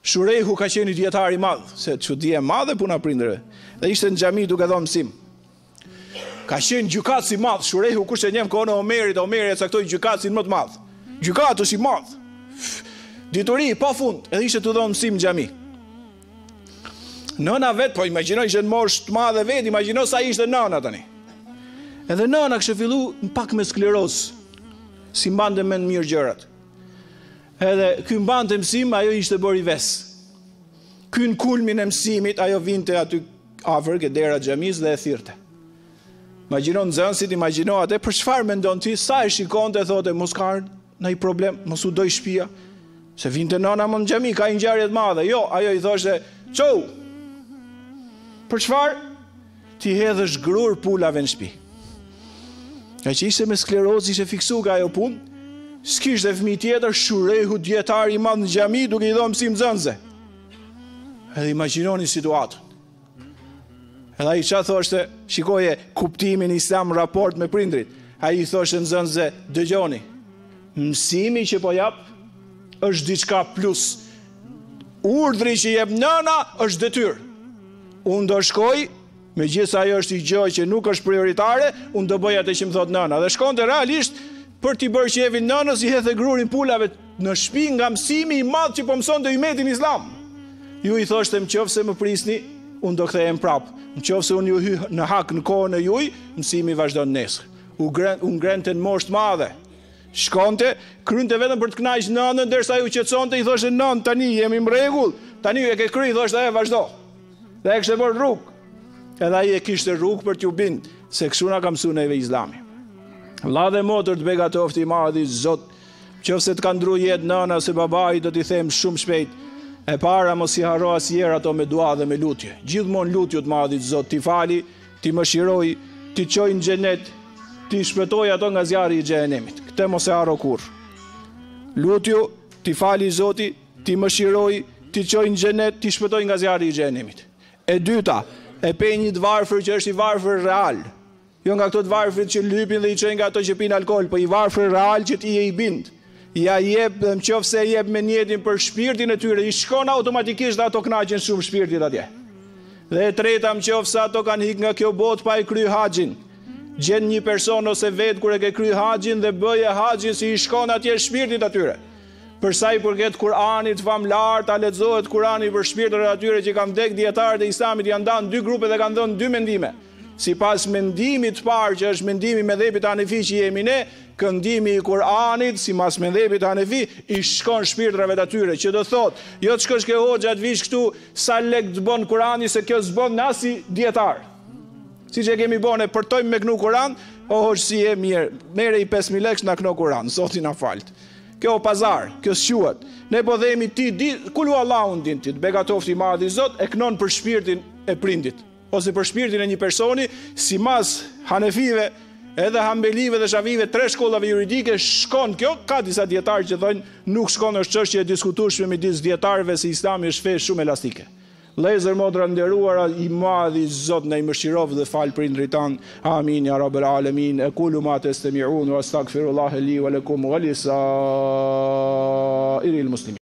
Shurehu ka qenë dietar I madh, se çudi e madhe puna prindërve. Dhe ishte në xhami duke dhënë mësim. Ka qenë gjykatës I madh, Shurehu kush e njeh kohën e Omerit, Omeri e caktoi gjykatësin më të madh. Gjykatës I madh. Dituri pa fund, edhe ishte të dhënë mësim në xhami. Nëna vet, po imagjino ishte në moshë të madhe vet, imagjino sa ishte nëna tani. Edhe nëna kishte filluar pak me skleroz. Si mbante mend mirë gjërat. Edhe ky mbante mësim, ajo ishte bërë I ves. Ky në kulmin e mësimit, ajo vinte aty afër ke dera xhamis dhe e thirrte. Imagjino nxënësit, imagjino atë për çfarë mendon ti, sa e shikonte, thote mos ka ndonjë problem, mos u doj shtëpia. Se vinte nëna më në xhami, ka një ngjarje të madhe. Jo, ajo I thoshte, "Çau. Për çfarë? Ti hedhësh grur pulave në shtëpi." Ka që ishte me sklerozë, ishte fiksu ka ajo punë, s'kishte fëmijë tjetër, Shurehu dietar I madh në xhami duke I dhënë mësim nxënëse. Edhe imagjinoni situatën. Edhe ai çfarë thoshte, shikoje kuptimin Islam raport me prindrit. Ai I thoshte nxënëse, dëgjoni. Mësimi që po jap është diçka plus. Urdhri që jep nëna është detyrë. Unë do shkoj, megjithëse ajo është I gjë që nuk është prioritare, unë do bëj atë që më thot nëna. Dhe shkonte realisht për t'i bërë qefin nënës, I hedhe grurin pulave në shtëpi nga mësimi I madh që po mësonte umetin islam. Ju I thoshte nëse më prisni, unë do kthehem prap. Nëse unë ju hy në hak në kohën e juaj, mësimi vazhdon nesër. U ngrente në moshë të madhe. Shkonte, krynte vetëm për të kënaqur nënën, ndërsa ju qetësonte, I thoshte nën, tani jemi në rregull, tani e ke kry, thoshte ajo vazhdo. Dhe e kishte bërë rrugë. Edhe ai e kishte rrugë për t'ju bind, se kështu na ka mësuar neve Islami. Vlla dhe motër të begatofti I madhi Zot, nëse të ka ndruar jetë nëna se babai, do t'i them shumë shpejt. E para mos I harro asnjëherë ato me dua dhe me lutje. Gjithmonë lutju të madhit Zot, ti fali, ti mëshiroj, ti çoj në xhenet, ti shpëtoj ato nga zjarri I xhenemit. Këtë mos e harro kurrë. Lutju, ti fali Zoti, ti mëshiroj, ti çoj në xhenet, ti shpëtoj nga zjarri I xhenemit. E dyta, e pe një të varfër që është I varfër real. Jo nga këto të varfrit që lypin dhe I çojnë nga ato që pinë alkool, po I varfër real që ti I bind. Ja jep, nëse jep me njetin për shpirtin e tyre, I shkon automatikisht dhe ato kënaqen shumë shpirtit atje. Dhe e treta, nëse ato kanë hik nga kjo botë pa I kry haxhin. Gjen një person ose vetë kur e ke kry haxhin dhe bëje haxhin si I shkon atje shpirtit atyre. Për sa I përket Kur'anit famlar, ta lexohet Kur'ani për shpirtrat e atyre që kanë vdek, dietarët e Islamit janë ndan dy grupe dhe kanë dhënë dy mendime. Sipas mendimit të parë që është mendimi me dhepit Hanefi që jemi ne, këndimi I Kur'anit sipas mendhepit Hanefi I shkon shpirtrave të atyre, që do thotë, jo të shkosh ke hoxha të vish këtu sa lek të bën Kur'ani se kjo s'bën nasi dietar. Siç e kemi bënë, përtojmë me knu Kur'an, o hoxh si e mirë, merre I 5000 lekë na kno Kur'an, Zoti na falt. Kjo o pazar, kjo s'quhet. Ne po themi ti di, kulu Allahun din ti, të begatofti I madhi Zot e knon për shpirtin e prindit, ose për shpirtin e një personi, simas Hanefive, edhe Hambelive dhe Shafive, 3 shkollave juridike shkon kjo, ka disa dietarë që thonë nuk shkon, është çështje e diskutueshme midis dietarëve se Islami është fe shumë elastike. Lezër modra nderuara, I madhi Zot na I mëshirov dhe fal prindrit tan. Amin ya rabbel alamin. Aqulu ma tastami'un wa astaghfirullaha li wa lakum wa lisairil muslimin.